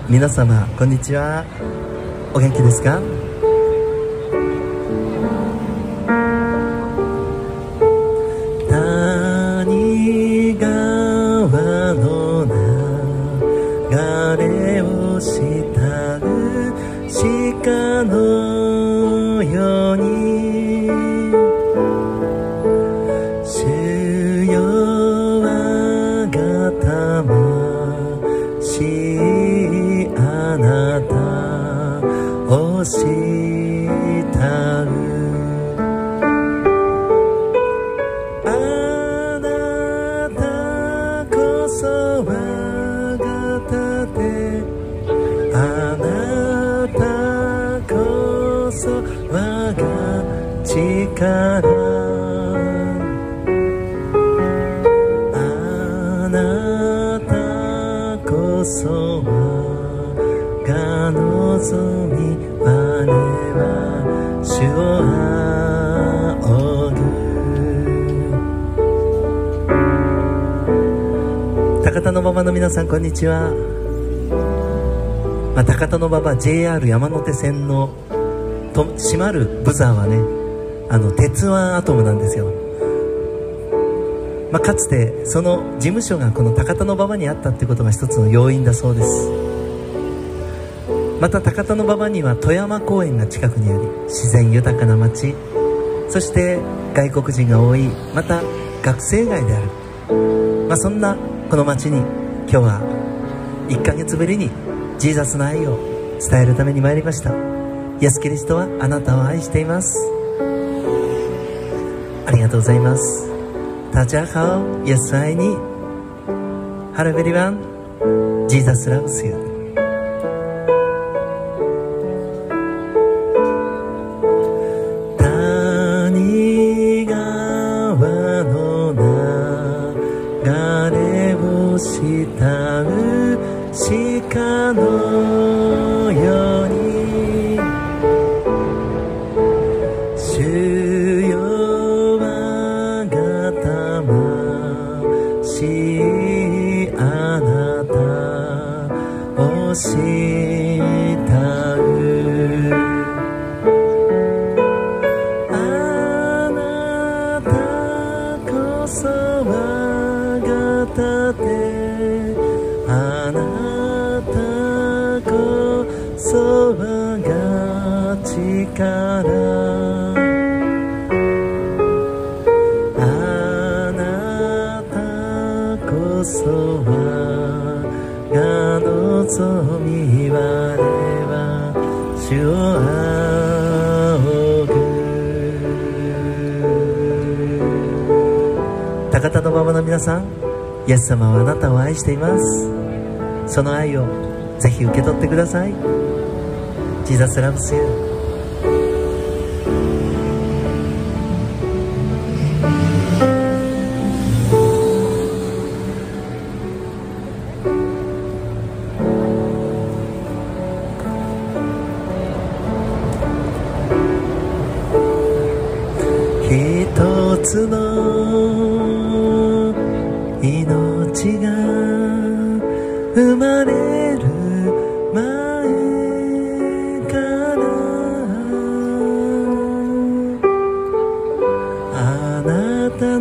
皆様こんにちは。お元気ですか？谷川の流れを慕う鹿のように、主よ我が魂あなたを慕う。あなたこそ我が盾、あなたこそ我が力、あなたこそ我が望み、我は主を仰ぐ。高田馬場の皆さんこんにちは。高田馬場 JR 山手線の閉まるブザーはね、鉄腕アトムなんですよ。かつてその事務所がこの高田馬場にあったってことが一つの要因だそうです。また高田馬場には富山公園が近くにあり、自然豊かな町、そして外国人が多い、また学生街である、そんなこの町に今日は1ヶ月ぶりにジーザスの愛を伝えるために参りました。イエス・キリストはあなたを愛しています。ありがとうございます。大家好，耶稣愛你。Hello everyone, Jesus loves you。谷川の流れを慕う鹿のように、主よ我が魂あなたを慕う。あなたこそ我が盾、あなたこそ我が力、あなたこそ我が望み、我は主を仰ぐ。高田馬場の皆さん、イエス様はあなたを愛しています。その愛をぜひ受け取ってください。Jesus loves you。一つの命が生まれる前からあなた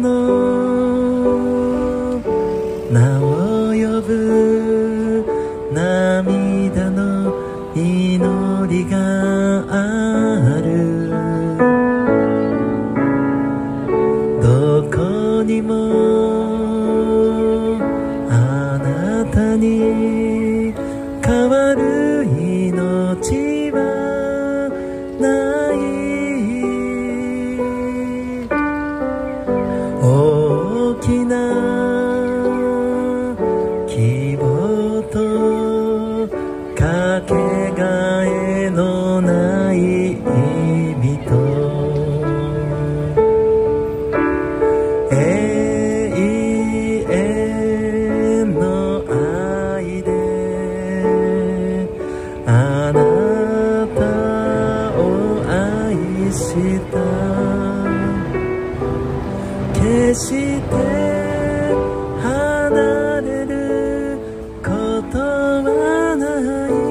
の名を呼ぶ涙の祈りがある。どこにもあなたに変わる命はない。大きな希望とかけがえのない意味とあなたを愛した。決して離れることはない。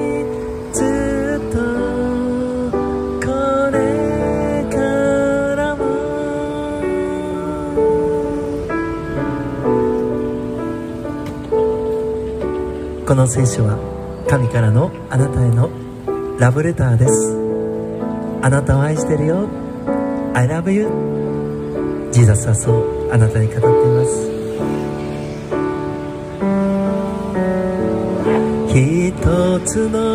この聖書は神からのあなたへのラブレターです。あなたを愛してるよ、 I love you。 ジーザスはそうあなたに語っています。一つの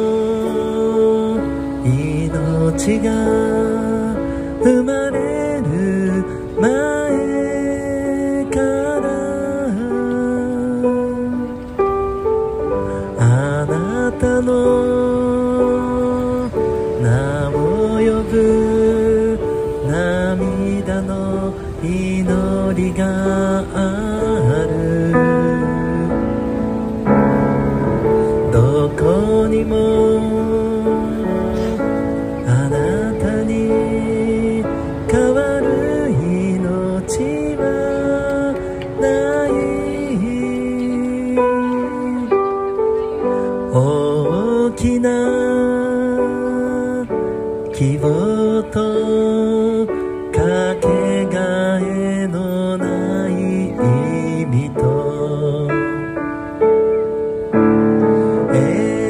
命が生まれる前からあなたの名を呼ぶ涙の祈りがある。どこにもあなたに変わる命はない。大きな希望とかけがえのない意味と永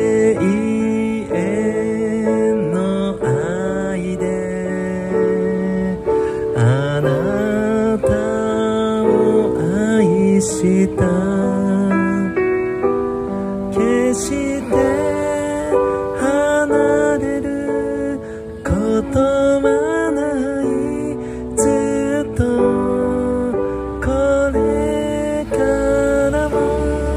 遠の愛であなたを愛した。決して離れることはない。ずっとこれからも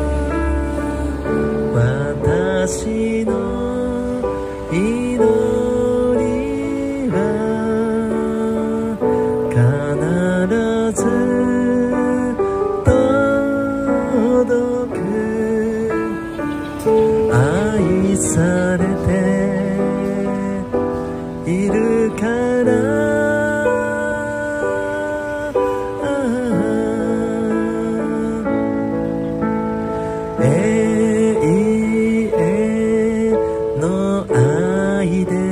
私の祈りは必ず届く。愛されているから永遠の愛で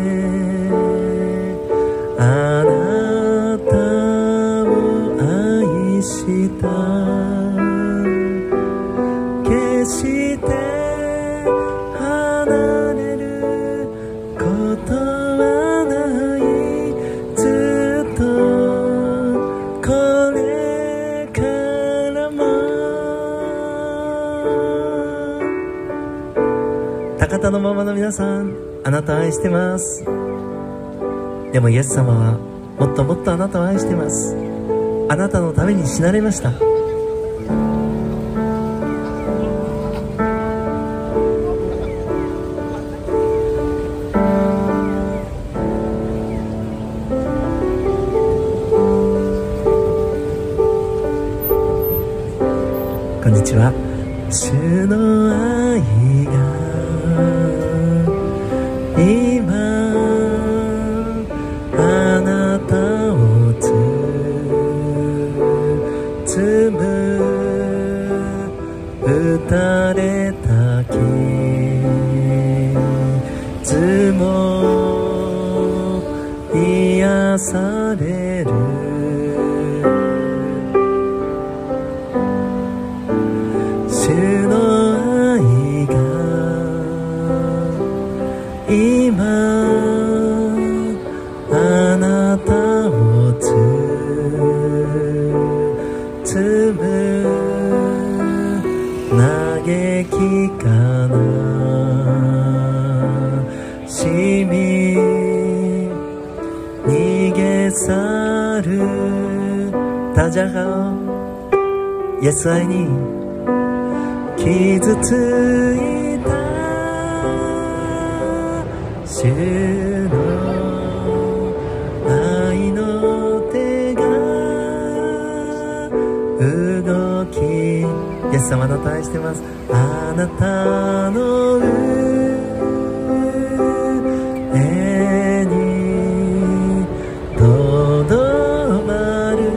あなたを愛した。決して離れることはない。ずっとこれからも。高田のママの皆さん、あなたを愛してます。でもイエス様はもっともっとあなたを愛してます。あなたのために死なれました。こんにちは。主の愛が今あなたを包む。打たれた傷も癒される。主の愛が今あなたを包む。嘆き悲しみ逃げ去るタジャガイエス愛に傷ついた。主の愛の手が動き。イエス様あなた愛してます。あなたの腕にとどまる。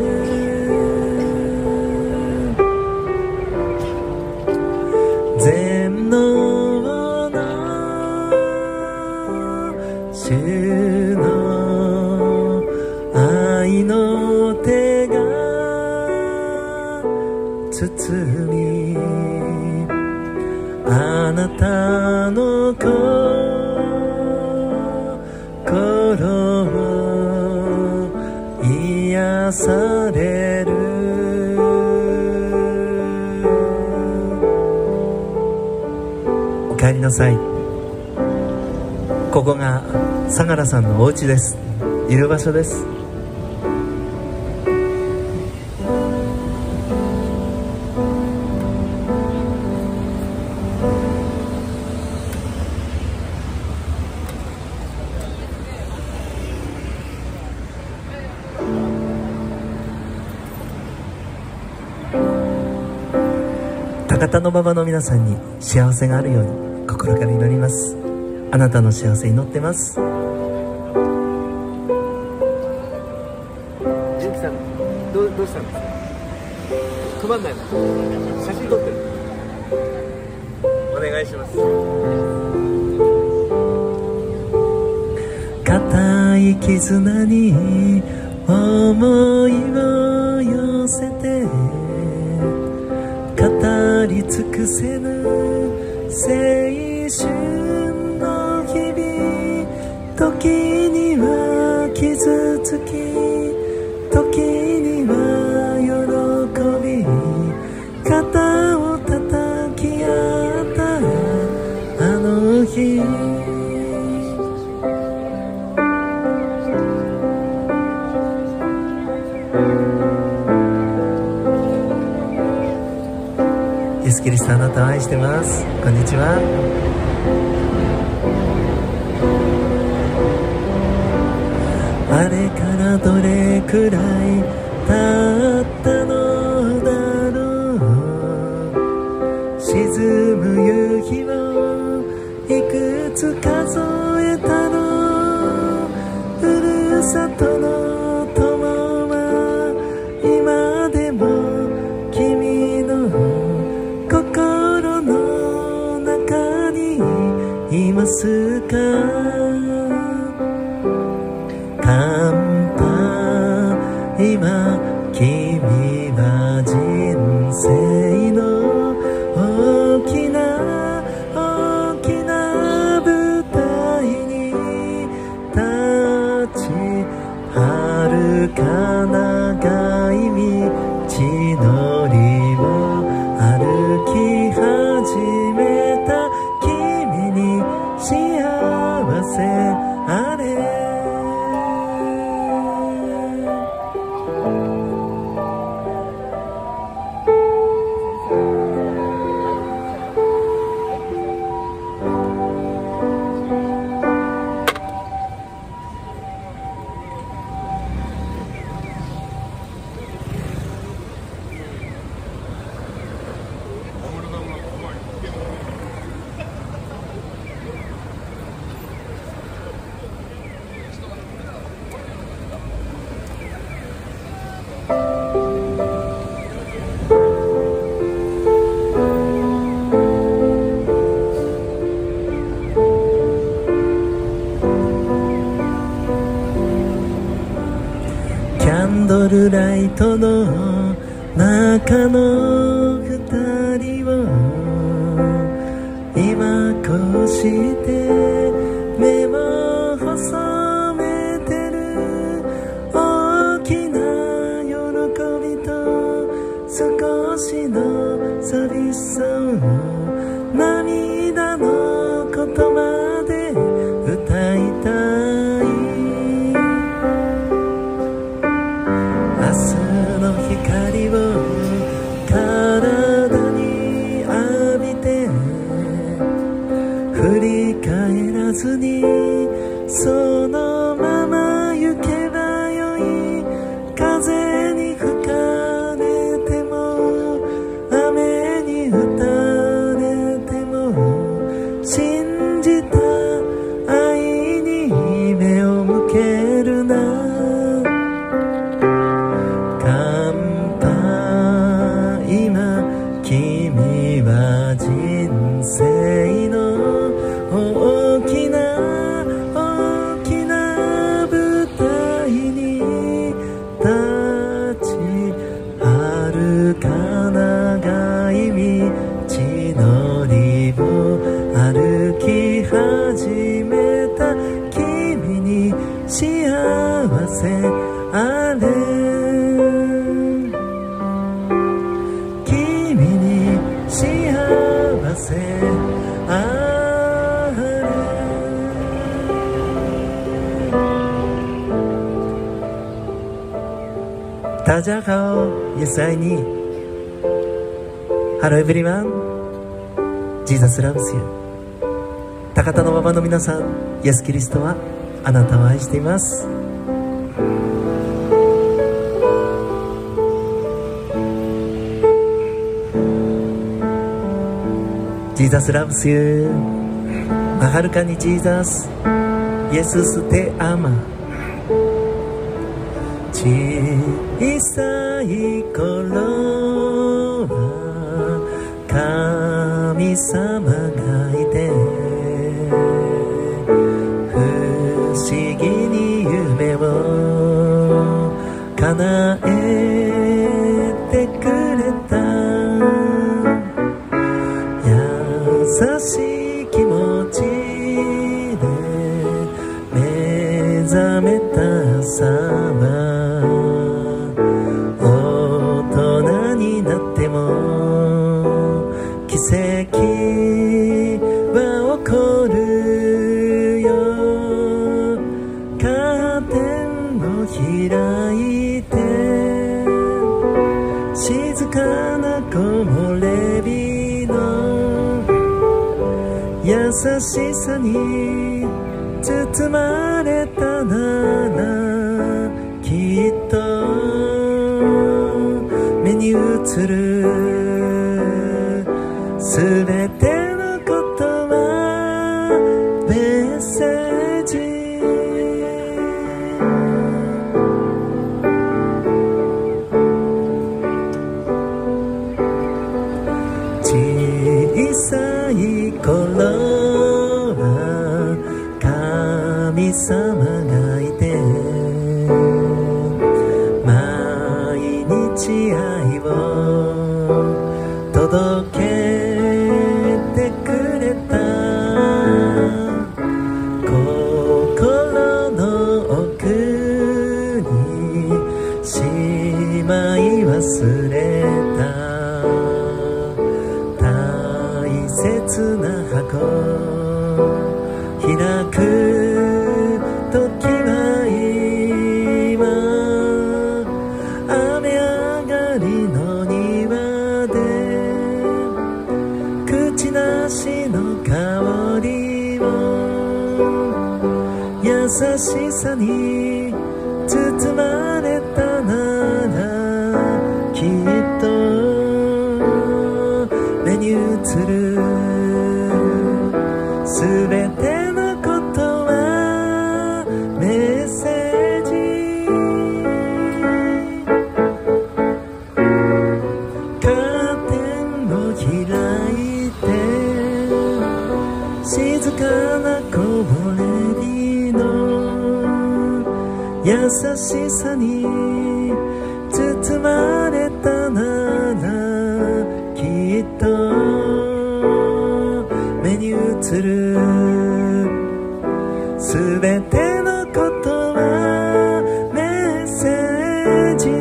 全能の主の愛の手が包みああの心を癒される。お帰りなさい。ここが相良さんのお家です。いる場所です。高田馬場の皆さんに幸せがあるように心から祈ります。あなたの幸せ祈ってます。純喜さん、どうしたんですか？止まんないの？写真撮ってる。お願いします。固い絆に思いを寄せて語り尽くせぬ青春の日々、時には傷つき、時には喜び、肩を叩き合ったあの日。イエス・キリスト、あなたを愛してます。こんにちは。あれからどれくらい経ったのだろう。沈む夕日をいくつ数えたの。ふるさとの友は今でも君の心の中にいますか？乾杯。今君は人生の大きな舞台に立ち、遥か長い道のりを歩き始めた君に幸せあれ。キャンドルライトの中の二人を今こうして目を細めてる。大きな喜びと少しの寂しさを涙の言葉で歌いたい。明日の光を体に浴びて振り返らずにそのまま行けばよい。風に吹かれても雨に打たれても信じた愛に目を向けるな。君は人生の大きな舞台に立ち、遥か長い道のりを歩歩き始めた君に幸せあれ、君に幸せあれ。大家好，也是爱你。Hello everyone, Jesus loves you。高田の馬場の皆さん、イエス・キリストはあなたを愛しています。Jesus loves you。はるかに Jesus、イエスステアマ。小さい頃は神様がいて、不思議に夢を叶えてくれた。優しい気持ちで目覚めた朝は、奇跡は起こるよ。カーテンを開いて、静かな木漏れ日の優しさに包まれたなら、きっと目に映るすべてのことはメッセージ。小さい頃は神様がいて、毎日愛を届け忘れた大切な箱、開く時は今、雨上がりの庭で口なしの香りを優しさに包まれたなら、きっと目に映るすべてのことはメッセージ。カーテンを開いて、静かな木漏れ日の優しさに包まれたなら、きっと目に映るすべてのことはメッセージ。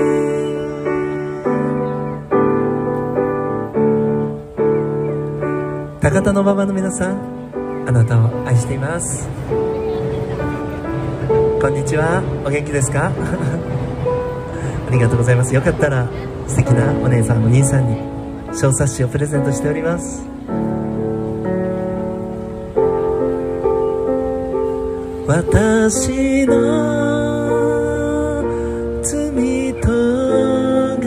高田の馬場の皆さん、あなたを愛しています。こんにちは、お元気ですか？ありがとうございます。よかったら素敵なお姉さんお兄さんに小冊子をプレゼントしております。私の罪とが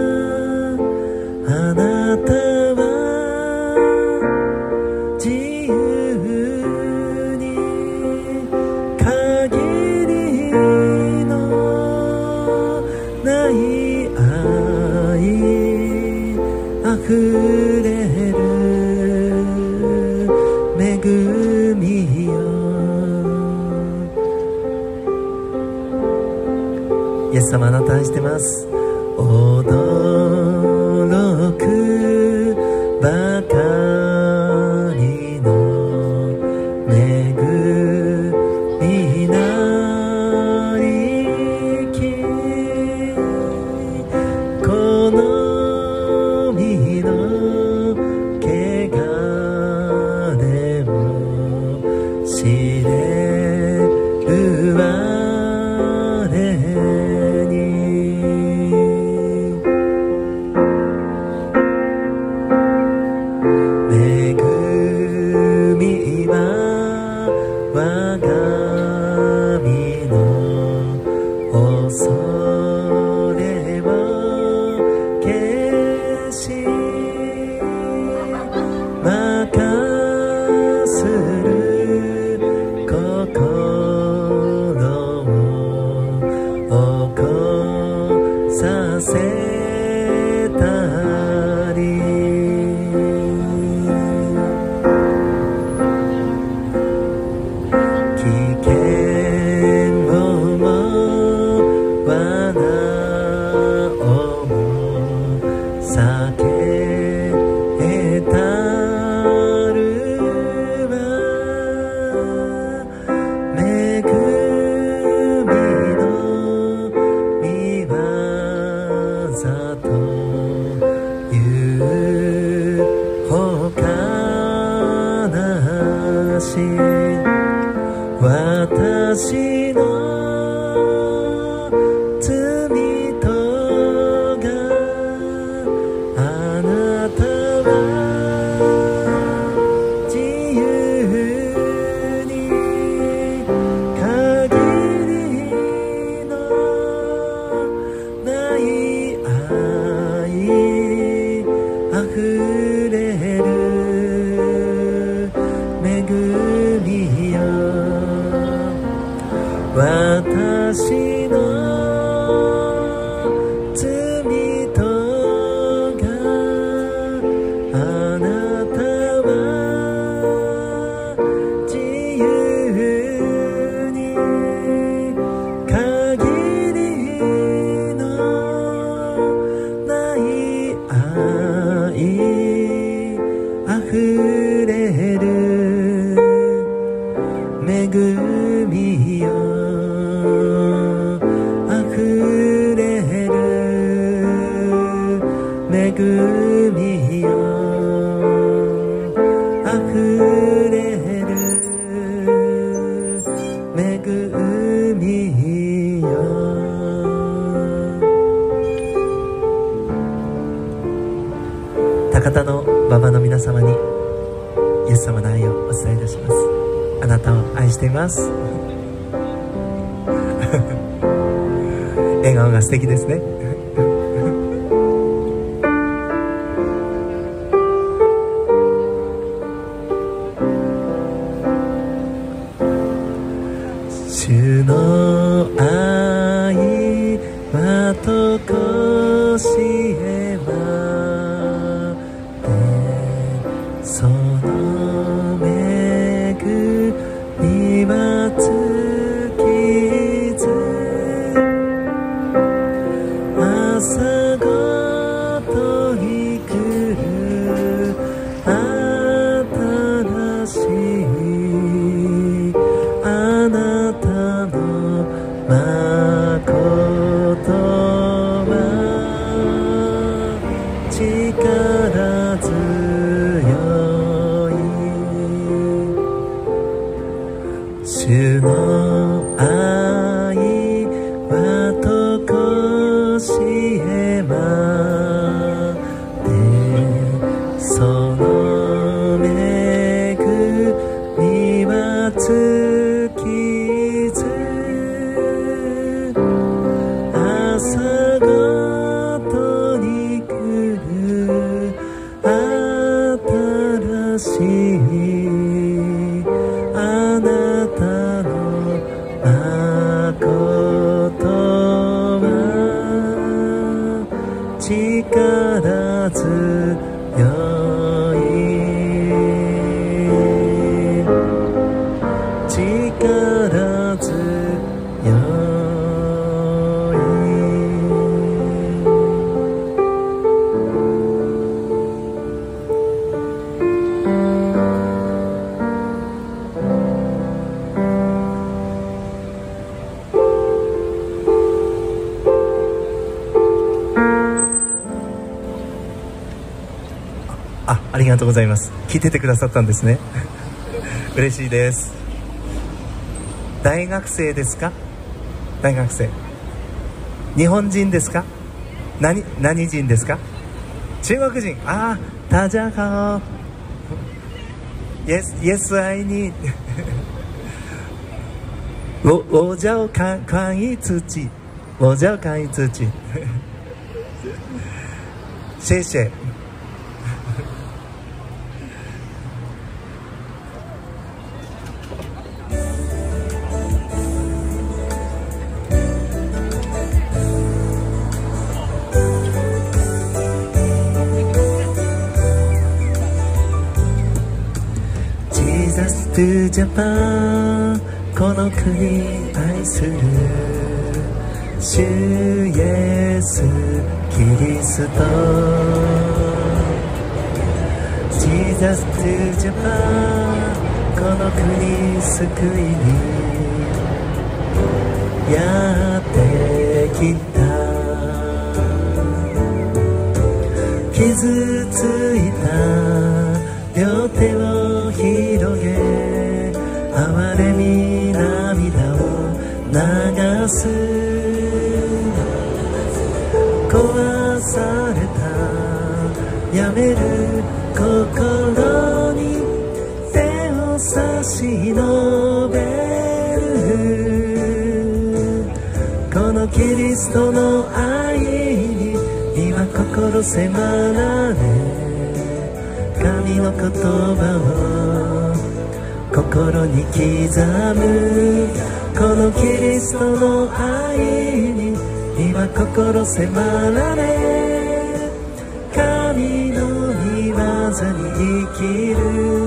あなたは自由に限りのない愛溢れる恵みよ。イエス様、あなた愛してます。驚くばかりのれる我に恵みは我が身の恐れを消し任する心を起こさせたり危険をも罠をも避けたるは恵みの御業というほかなし私の罪とがあなたは自由に限りのない愛あふれる恵みよ私の罪とがあなたは自由に限りのない愛あふれる恵みよあふれる恵みよあふれる恵みよ高田の馬場の皆様にイエス様の愛をお伝えいたします。あなたを愛しています笑顔が素敵ですね主の愛はとこしえまでその恵みは尽きず朝ごとに来る新しいあなたの誠は力強い主の愛はとこしえまでその恵みは尽きず朝ごとに来る新しいあなたの誠は力強い力強いありがとうございます。聞いててくださったんですね嬉しいです。 大学生ですか？大学生。日本人ですか？何人ですか？中国人。ああ、大家好。Yes, I need 我叫康一自己，我叫康一自己。谢谢。Jesus to Japan この国愛する主イエスキリスト Jesus to Japan この国救いにやってきた傷ついた両手を広げ哀れみ涙を流す壊されたやめる心に手を差し伸べるこのキリストの愛に今心迫られ神の言葉を心に刻むこのキリストの愛に今心迫られ神の御業に生きる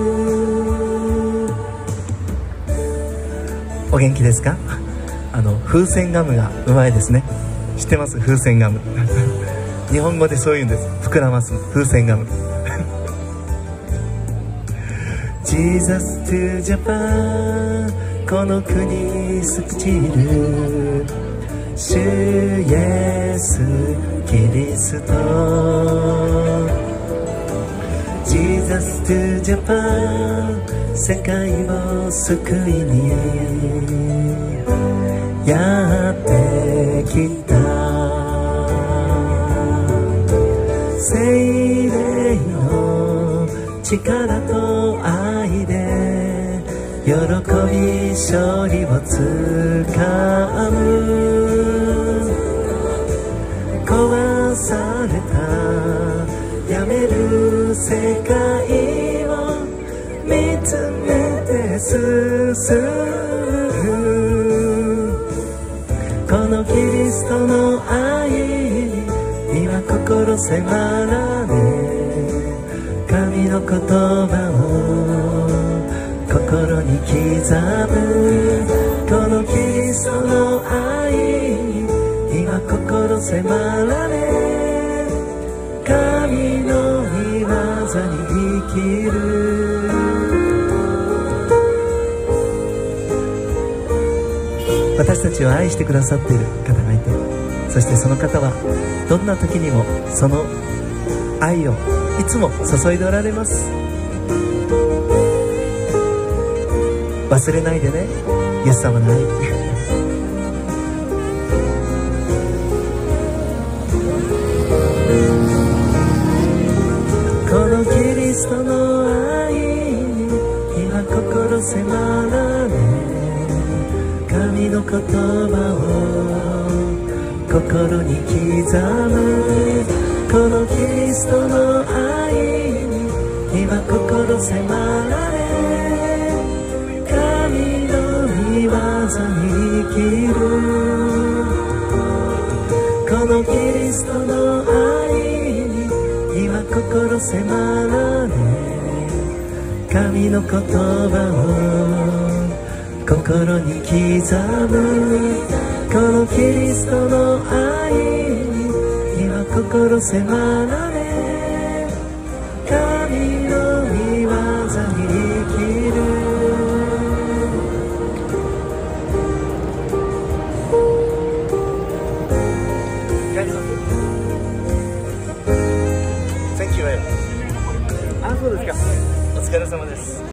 お元気ですか？風船ガムがうまいですね。知ってます？風船ガム日本語でそういうんです。膨らます風船ガムJesus to Japan この国救る主イエスキリスト Jesus to Japan 世界を救いにやってきた聖霊の力と愛で喜び勝利をつかむ壊されたやめる世界を見つめて進むこのキリストの愛に今心迫られ神の言葉を心に刻むこのキリストの愛に今心迫られ神の御業に生きる私たちを愛してくださっている方がいてそしてその方はどんな時にもその愛をいつも注いでおられます忘れないでねイエス様の愛このキリストの愛に今心迫られ神の言葉を心に刻むこのキリストの愛に今心迫られ神の御業に生きるこのキリストの愛に今心迫られ神の言葉を心に刻むこのキリストの愛に今心迫られ神の御業に生きるThank you. あ、そうですか。お疲れ様です。